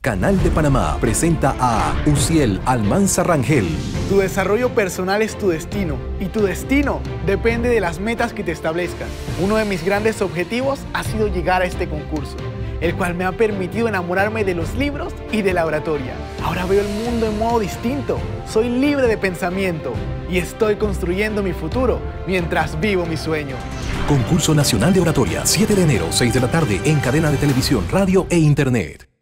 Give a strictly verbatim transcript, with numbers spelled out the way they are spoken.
Canal de Panamá presenta a Uziel Almanza Rangel. Tu desarrollo personal es tu destino y tu destino depende de las metas que te establezcas. Uno de mis grandes objetivos ha sido llegar a este concurso, el cual me ha permitido enamorarme de los libros y de la oratoria. Ahora veo el mundo en modo distinto, soy libre de pensamiento y estoy construyendo mi futuro mientras vivo mi sueño. Concurso Nacional de Oratoria, siete de enero, seis de la tarde, en cadena de televisión, radio e internet.